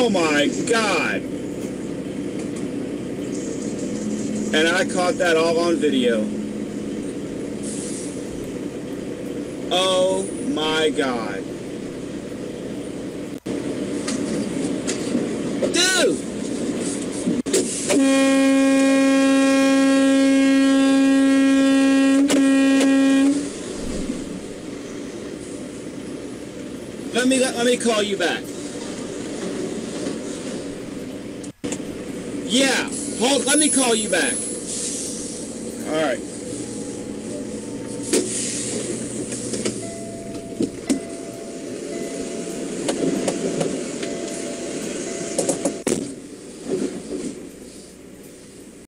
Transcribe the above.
Oh my God. And I caught that all on video. Oh my God. Dude! Let me call you back. Yeah, let me call you back. All right.